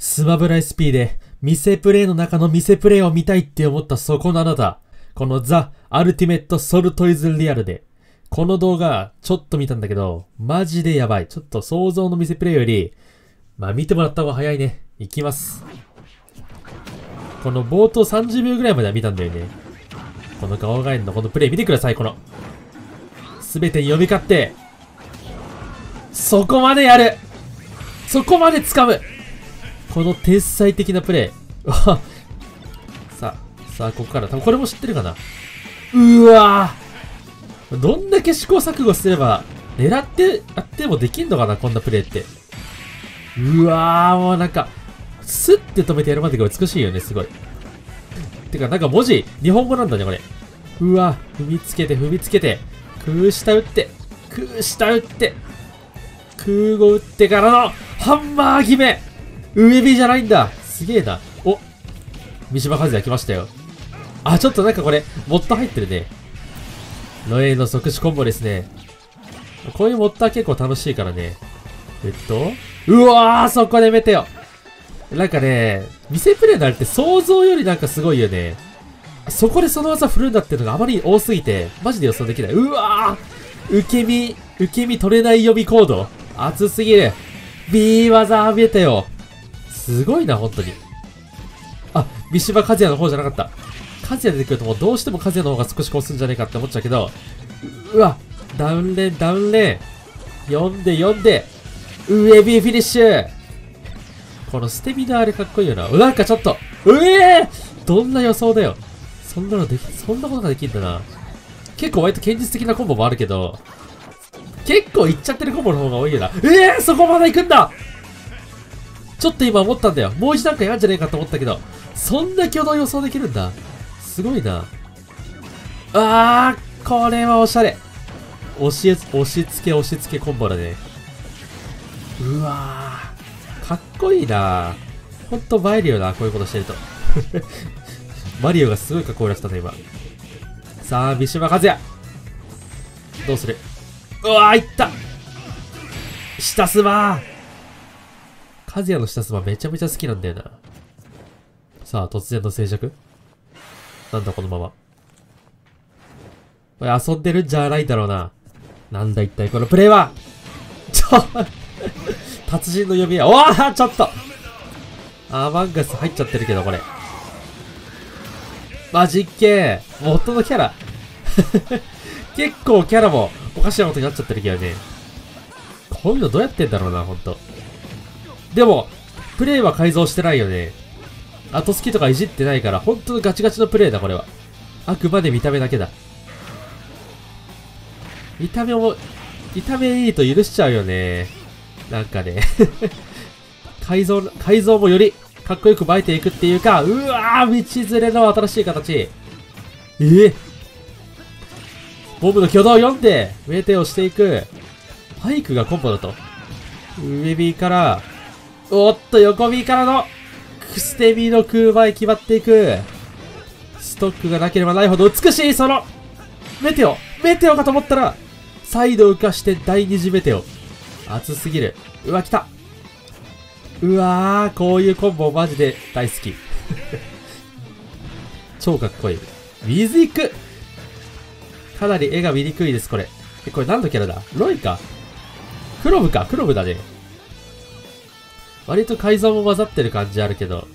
スマブラ SP で、見せプレイの中の見せプレイを見たいって思ったそこのあなた。このザ・アルティメット・ソルトイズ・リアルで。この動画、ちょっと見たんだけど、マジでやばい。ちょっと想像の見せプレイより、見てもらった方が早いね。いきます。この冒頭30秒ぐらいまでは見たんだよね。このガオガエンのこのプレイ見てください、この。すべてに呼び交って、そこまでやる！そこまで掴む！この天才的なプレイ。さあ、ここから。多分これも知ってるかな。うわぁ！どんだけ試行錯誤すれば、狙ってやってもできんのかな、こんなプレイって。うわぁ、もうなんか、スッて止めてやるまでが美しいよね、すごい。てか、なんか文字、日本語なんだね、これ。うわぁ、踏みつけて、空下打って、空語打ってからの、ハンマー決め上火じゃないんだ。すげえな。お、三島和也来ましたよ。あ、ちょっとなんかこれ、モッド入ってるね。ロエイの即死コンボですね。こういうモッドは結構楽しいからね。うわー、そこでメテオ。なんかね、見せプレイになるって想像よりなんかすごいよね。そこでその技振るんだっていうのがあまり多すぎて、マジで予想できない。うわー、受け身取れない予備コード。熱すぎる。B 技メテオ。すごいな、本当に。あ、三島和也の方じゃなかった。和也出てくるともうどうしても和也の方が少しこうすんじゃねえかって思っちゃうけど、うわ、ダウンレーン。読んで、上 B フィニッシュ。この捨て身のあれかっこいいよな。なんかちょっと、どんな予想だよ。そんなことができんだな。結構割と現実的なコンボもあるけど、結構いっちゃってるコンボの方が多いよな。そこまで行くんだ。ちょっと今思ったんだよ。もう一段階あるんじゃねえかと思ったけど、そんな挙動予想できるんだ。すごいな。これはおしゃれ。押し付けコンボだね。うわー。かっこいいな。ほんと映えるよな、こういうことしてると。マリオがすごいかっこよかったね、今。さあ、三島和也。どうする？うわー、いった！下スマー！和也の下スマめちゃめちゃ好きなんだよな。さあ、突然の静寂？なんだこのまま。これ遊んでるんじゃないだろうな。なんだ一体このプレイは！達人の呼びや。ちょっとアマンガス入っちゃってるけど、これ。実験元のキャラ。結構キャラもおかしなことになっちゃってるけどね。こういうのどうやってんだろうな、ほんと。でも、プレイは改造してないよね。後付きとかいじってないから、本当のガチガチのプレイだ、これは。あくまで見た目だけだ。見た目いいと許しちゃうよね。なんかね。改造もよりかっこよく映えていくっていうか、道連れの新しい形。ボムの挙動を読んで、メテをしていく。ファイクがコンボだと。上 B から、横 B からの、捨て身の空前決まっていく。ストックがなければないほど美しい、その、メテオかと思ったら、サイド浮かして第二次メテオ。熱すぎる。来た。こういうコンボマジで大好き。超かっこいい。水いく。かなり絵が見にくいです、これ。これ何のキャラだ？ロイか。クロブだね。割と改造も混ざってる感じあるけど。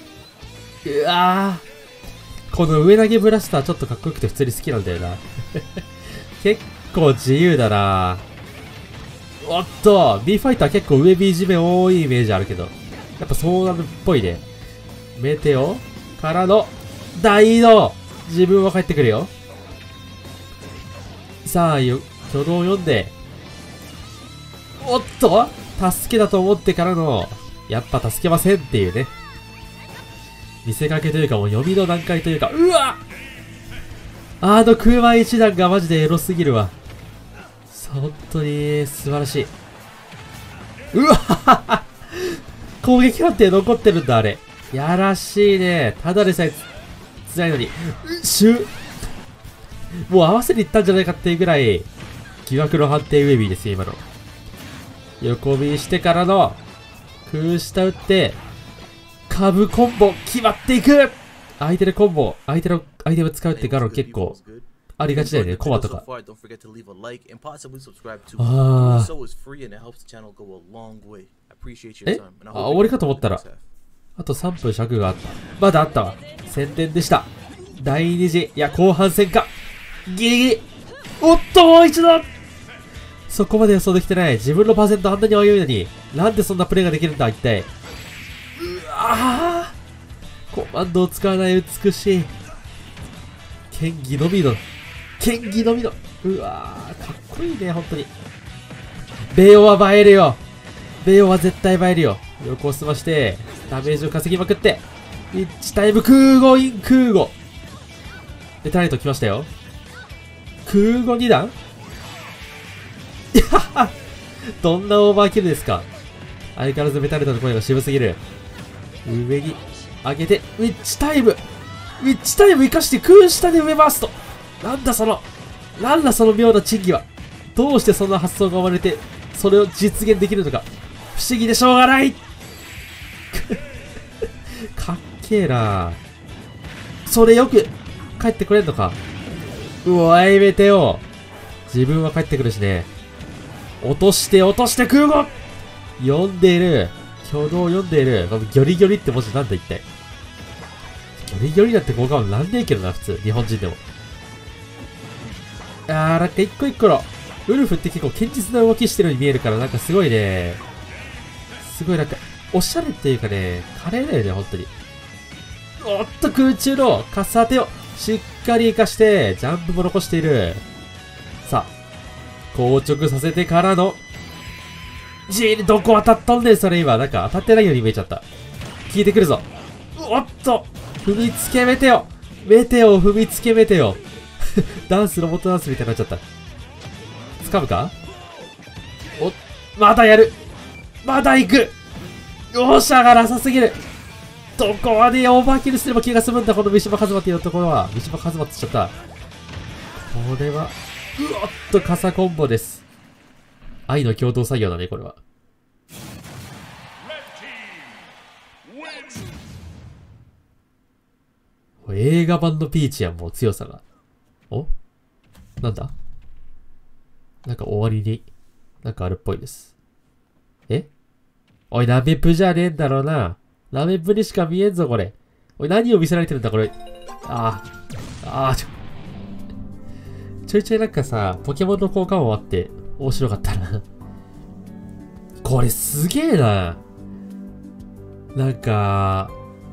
この上投げブラスターちょっとかっこよくて普通に好きなんだよな。結構自由だな。B ファイター結構上 B 地面多いイメージあるけど。やっぱそうなるっぽいね。メテオからの大移動。自分は帰ってくるよ。さあ、挙動を読んで。助けだと思ってからの、やっぱ助けませんっていうね。見せかけというかもう読みの段階というか、空前一段がマジでエロすぎるわ。本当に素晴らしい。攻撃判定残ってるんだ、あれ。やらしいね。ただでさえ辛いのに。もう合わせに行ったんじゃないかっていうぐらい、疑惑の判定ウェビーですよ、今の。横 B してからの、空下打って、 株コンボ決まっていく。相手のコンボ、相手のアイテム使うってガロン結構ありがちだよね、コマとか。終わりかと思ったら、あと3分尺があった。まだあったわ。宣伝でした。第2次、いや、後半戦か。ギリギリ。おっと、もう一度。そこまで予想できてない。自分のパーセントあんなに泳いのに、なんでそんなプレイができるんだ、一体。コマンドを使わない美しい。剣技のみの。剣技のみの。うわー、かっこいいね、ほんとに。ベオは映えるよ。ベオは絶対映えるよ。横を済まして、ダメージを稼ぎまくって、1タイム空母イン空母。ベタライト来ましたよ。空母2段いやはどんなオーバーキルですか。相変わらずベタライトの声が渋すぎる。上に上げて、ウィッチタイム生かして空下で上バースト。なんだその妙な珍技は。どうしてそんな発想が生まれて、それを実現できるのか。不思議でしょうがないかっけえな。それよく帰ってくれんのか。うわ、やめてよ。自分は帰ってくるしね。落として空母読んでいる。挙動読んでいる。ギョリギョリって文字なんだ一体。ギョリギョリなんて効果はなんねえけどな、普通。日本人でも。なんか一個一個の、ウルフって結構堅実な動きしてるように見えるから、なんかすごいね、すごいなんか、おしゃれっていうかね、華麗だよね、ほんとに。おっと、空中のカス当てをしっかり活かして、ジャンプも残している。さあ、硬直させてからの、どこ当たっとんねん、それ今。なんか当たってないように見えちゃった。効いてくるぞ。おっと、踏みつけメテオ。メテオ踏みつけメテオ。ダンス、ロボットダンスみたいになっちゃった。掴むか。まだやる。まだ行く。よっしゃがなさすぎる。どこまでオーバーキルすれば気が済むんだ、この三島和馬っていうところは。三島和馬って言っちゃった。これは、うおっと、傘コンボです。愛の共同作業だね、これは。映画版のピーチやん、もう強さが。なんだなんか終わりに、なんかあるっぽいです。おい、ラメプじゃねえんだろうな。ラメプにしか見えんぞ、これ。おい、何を見せられてるんだ、これ。ちょいちょいなんかさ、ポケモンの効果もあって、面白かったな。これすげえな。なんか、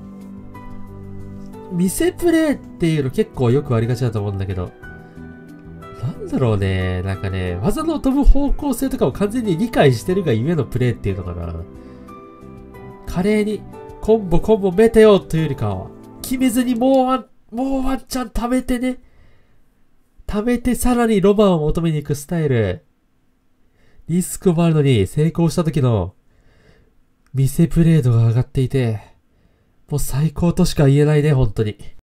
見せプレイっていうの結構よくありがちだと思うんだけど、なんだろうね、なんかね、技の飛ぶ方向性とかを完全に理解してるがゆえのプレイっていうのかな。華麗に、コンボメテオというよりかは、決めずにもうワンチャン貯めてね。貯めてさらにロマンを求めに行くスタイル。リスクもあるのに成功した時の見せプレイ度が上がっていて、もう最高としか言えないね、本当に。